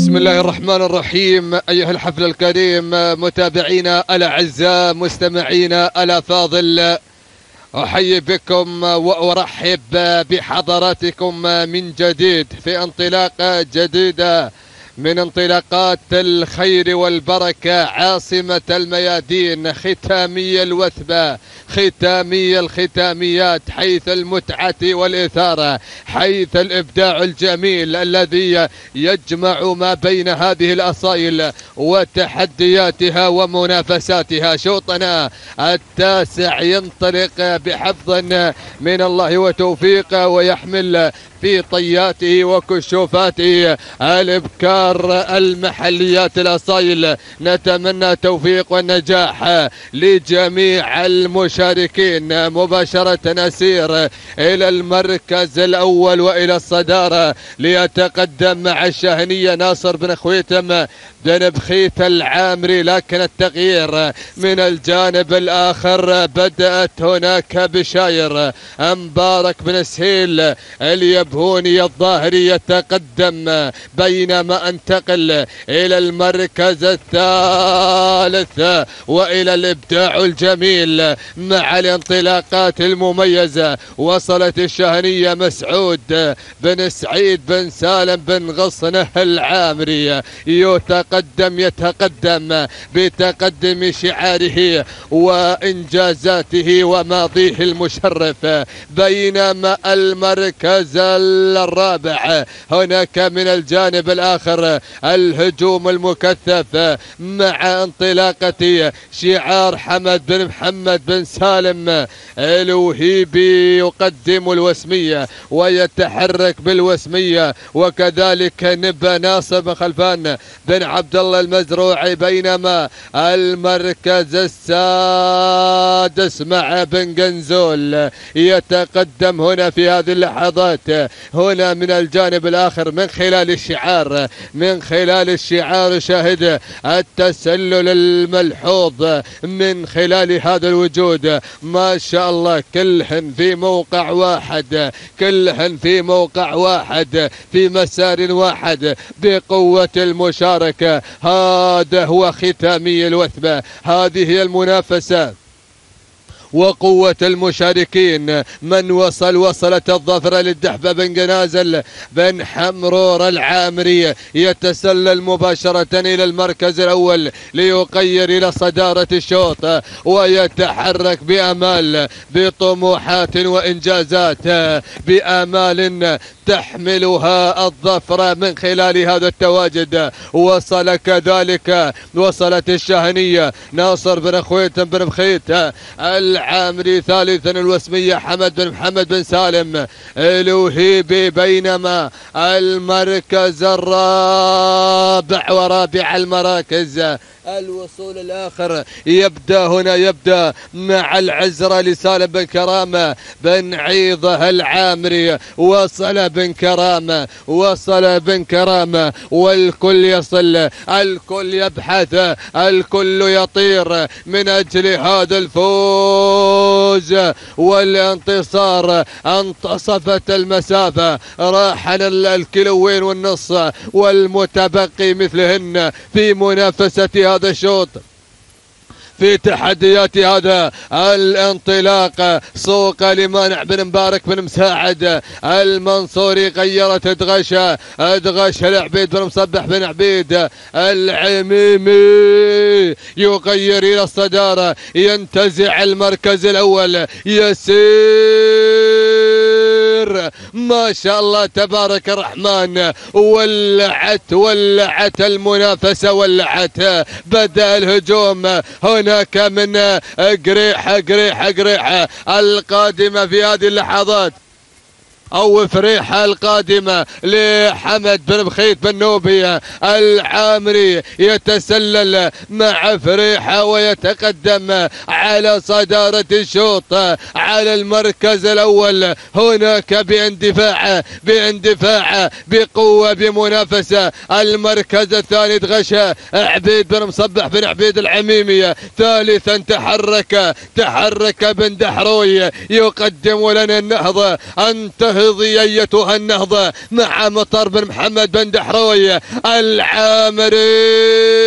بسم الله الرحمن الرحيم. أيها الحفل الكريم، متابعينا الأعزاء، مستمعينا الأفاضل، أحيي بكم وأرحب بحضراتكم من جديد في انطلاقة جديدة من انطلاقات الخير والبركة، عاصمة الميادين، ختامية الوثبة، ختامية الختاميات، حيث المتعة والإثارة، حيث الإبداع الجميل الذي يجمع ما بين هذه الأصايل وتحدياتها ومنافساتها. شوطنا التاسع ينطلق بحفظ من الله وتوفيق، ويحمل في طياته وكشوفاته الإبكار المحليات الأصايل. نتمنى توفيق والنجاح لجميع المشاركين. مباشرة نسير إلى المركز الأول وإلى الصدارة ليتقدم مع الشاهنية ناصر بن خويتم بن بخيت العامري، لكن التغيير من الجانب الآخر. بدأت هناك بشاير مبارك بن سهيل اليبهوني الظاهري يتقدم، بينما انتقل إلى المركز الثالث وإلى الإبداع الجميل مع الانطلاقات المميزة. وصلت الشاهنية مسعود بن سعيد بن سالم بن غصنه العامري يتقدم بتقدم شعاره وإنجازاته وماضيه المشرف. بينما المركز الرابع هناك من الجانب الآخر الهجوم المكثف مع انطلاقة شعار حمد بن محمد بن سالم الوهيبي، يقدم الوسمية ويتحرك بالوسمية، وكذلك نبى ناصر بن خلفان بن عبد الله المزروعي. بينما المركز السادس مع بن قنزول يتقدم هنا في هذه اللحظات هنا من الجانب الآخر من خلال الشعار شاهد التسلل الملحوظ من خلال هذا الوجود. ما شاء الله كلهن في موقع واحد، كلهن في موقع واحد، في مسار واحد، بقوة المشاركة. هذا هو ختامي الوثبة، هذه هي المنافسة وقوة المشاركين. من وصلت الظفرة للدحبة بن قنازل بن حمرور العامري يتسلل مباشرة إلى المركز الأول ليقير إلى صدارة الشوط ويتحرك بأمال، بطموحات وإنجازات، بآمال تحملها الظفرة من خلال هذا التواجد. وصلت الشاهنية ناصر بن خويتم بن بخيت العامري ثالثا، الوسمية حمد بن محمد بن سالم الوهيبي. بينما المركز الرابع ورابع المراكز الوصول الآخر يبدأ مع العزرة لسالم بن كرامة بن عيضة العامري. وصل بن كرامة والكل يصل، الكل يبحث، الكل يطير من أجل هذا الفوز والانتصار. انتصفت المسافة، راح الكيلوين والنص والمتبقي مثلهن في منافسة هذا الشوط، في تحديات هذا الانطلاق. سوق لمانع بن مبارك بن مساعد المنصوري، غيرت ادغش العبيد بن مصبح بن عبيد العميمي، يغير الى الصدارة، ينتزع المركز الاول، يسير. ما شاء الله تبارك الرحمن. ولعت المنافسة، ولعت. بدأ الهجوم هناك من قريحة القادمة في هذه اللحظات، أو فريحة القادمة لحمد بن بخيت بن نوبية العامري، يتسلل مع فريحة ويتقدم على صدارة الشوط على المركز الأول. هناك باندفاع بقوة بمنافسة. المركز الثاني دغشة عبيد بن مصبح بن عبيد العميمية. ثالثا تحرك بن دحروي، يقدم لنا النهضة. انهضي ايتها النهضة مع مطر بن محمد بن دحروي العامري.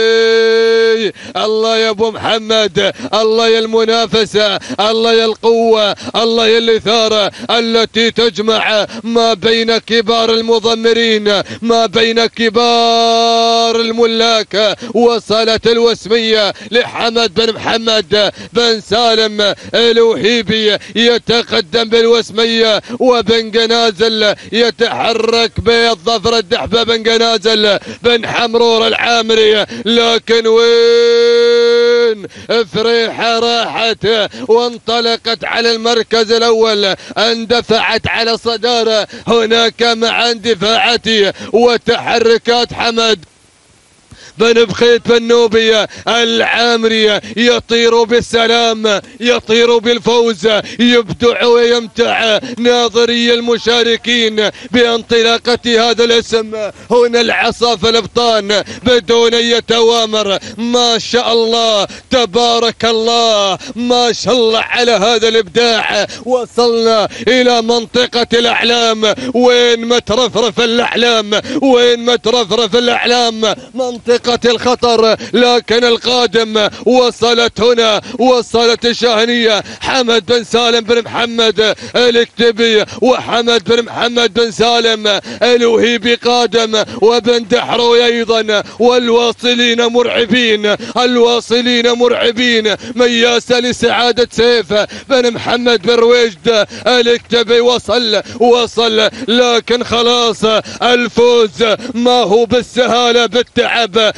الله يا ابو محمد، الله يا المنافسة، الله يا القوة، الله يا الإثارة التي تجمع ما بين كبار المضمرين، ما بين كبار الملاك. وصلت الوسمية لحمد بن محمد بن سالم الوهيبي يتقدم بالوسمية، وبن قنازل يتحرك بالظفر الدحبة بن قنازل بن حمرور العامري. لكن وين فريحة راحت وانطلقت على المركز الأول، اندفعت على صدارة هناك مع اندفاعات وتحركات حمد بن بخيت بن نوبية العامرية. يطير بالسلام، يطير بالفوز، يبدع ويمتع ناظري المشاركين بانطلاقة هذا الاسم. هنا العصا في الابطان بدون اي توامر. ما شاء الله تبارك الله، ما شاء الله على هذا الابداع. وصلنا الى منطقة الاحلام. وين ما ترفرف الاحلام، وين ما ترفرف الاحلام منطقة الخطر. لكن القادم وصلت هنا، وصلت الشاهنية. حمد بن سالم بن محمد الكتبي وحمد بن محمد بن سالم الوهيبي قادم، وبن دحروي ايضا. والواصلين مرعبين، الواصلين مرعبين. مياسة لسعادة سيف بن محمد بن رويجد الكتبي وصل. لكن خلاص الفوز ما هو بالسهالة، بالتعب.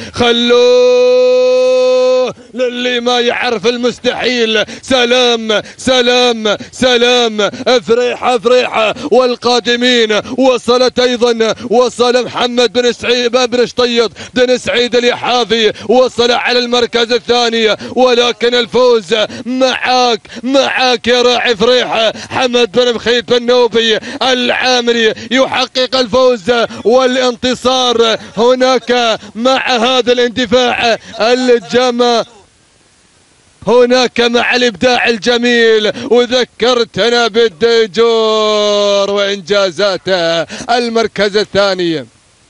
خلوه للي ما يعرف المستحيل. سلام سلام سلام، فريحة فريحة. والقادمين وصلت ايضا، وصل محمد بن سعيد بن شطيط بن سعيد اليحافي، وصل على المركز الثاني. ولكن الفوز معاك يا راعي فريحة. حمد بن بخيت بن نوبي العامري يحقق الفوز والانتصار هناك مع هذا الاندفاع الجماعي، هناك مع الابداع الجميل. وذكرتنا بالديجور وانجازاته. المركز الثاني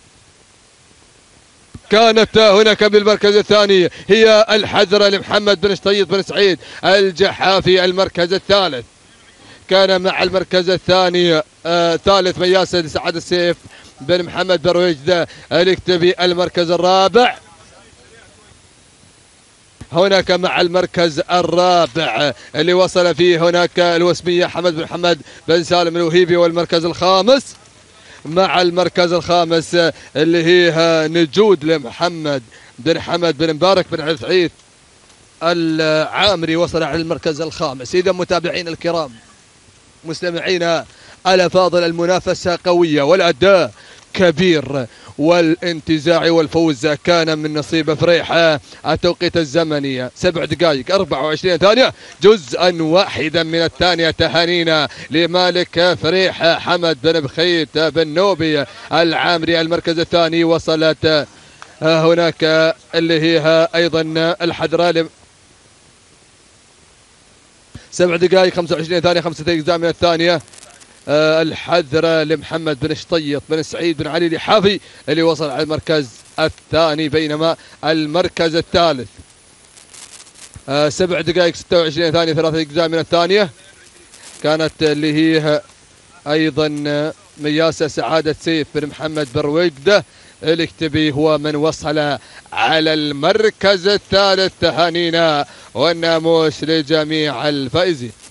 كانت هناك بالمركز الثاني هي الحذرة لمحمد بن شطيط بن سعيد الجحافي. المركز الثالث كان مع المركز الثاني ثالث مياسة لسعد السيف بن محمد بن رويجدة الكتبي. المركز الرابع هناك مع المركز الرابع اللي وصل فيه هناك الوسمية حمد بن محمد بن سالم الوهيبي. والمركز الخامس مع المركز الخامس اللي هي نجود لمحمد بن حمد بن مبارك بن عبد العزيز العامري، وصل على المركز الخامس. إذا متابعين الكرام مستمعينا الأفاضل، المنافسة قوية والأداء كبير، والانتزاع والفوز كان من نصيب فريحة. التوقيت الزمني 7 دقائق 24 ثانية، جزءا واحدا من الثانية. تهانينا لمالك فريحة حمد بن بخيت بن نوبي العامري. المركز الثاني وصلت هناك اللي هي ايضا الحذراء 7 دقائق 25 ثانية 5 أجزاء من الثانية. الحذرة لمحمد بن شطيط بن سعيد بن علي اليحافي اللي وصل على المركز الثاني، بينما المركز الثالث 7 دقائق 26 ثانية 3 أجزاء من الثانية كانت اللي هي أيضا مياسة سعادة سيف بن محمد بن رويجدة الكتبي هو من وصل على المركز الثالث. تهانينا والناموس لجميع الفائزين.